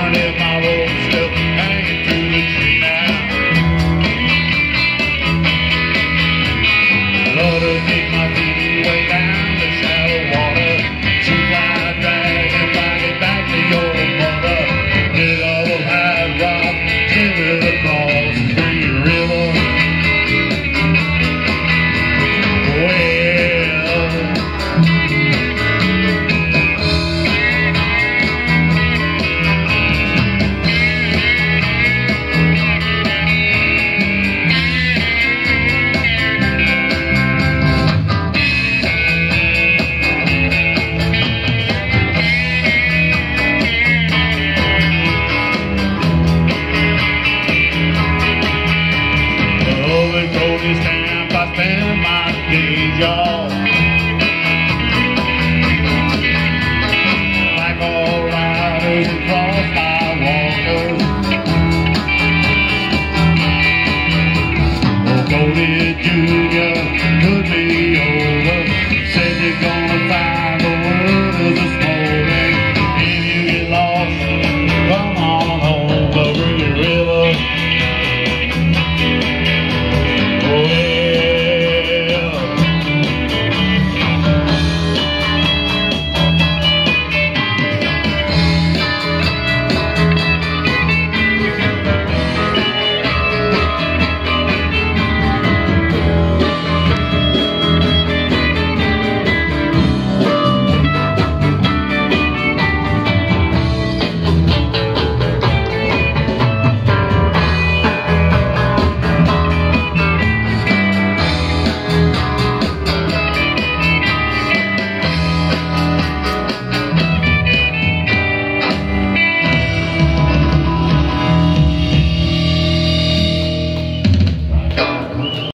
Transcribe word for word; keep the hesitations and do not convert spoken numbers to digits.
darn if my rope's still hanging to the tree now. Lord, to take my feet way down the shallow water. Shoot my drag and find it back to your mother. Dig a little high rock, give it across the Green River. I spend my days, y'all.